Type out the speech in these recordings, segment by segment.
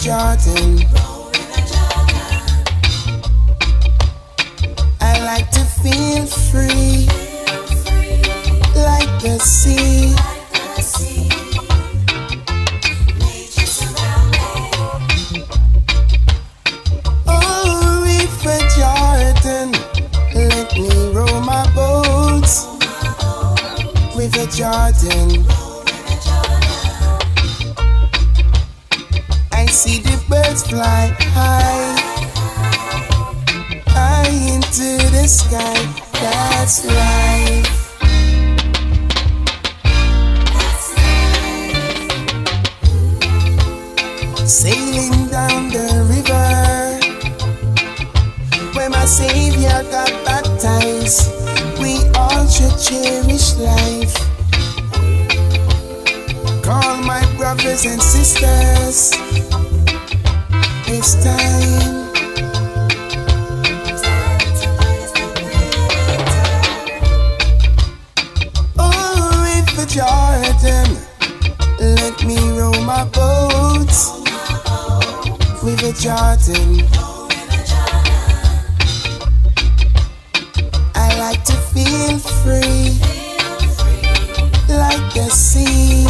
Jordan. I like to feel free, like the sea. Oh, River Jordan, let me row my boats. River Jordan, I see the birds fly high, high into the sky. That's life. Sailing down the river, where my Savior got baptized. We all should cherish life. Call my brothers and sisters, it's time. Oh, River Jordan, let me row my boats. River Jordan, I like to feel free, like the sea.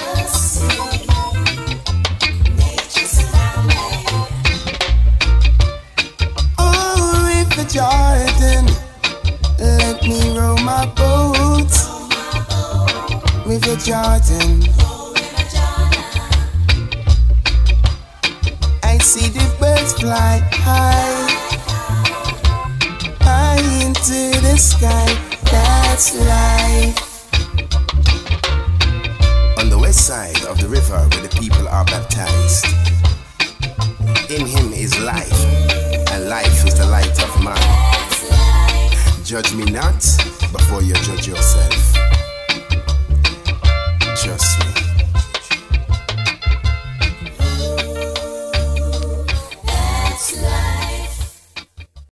Oh, River Jordan, let me row my boat. River Jordan, I see the birds fly high, high into the sky. That's life. On the west side of the river where the people are baptized, in him is life, and life is the light of man. Judge me not before you judge yourself.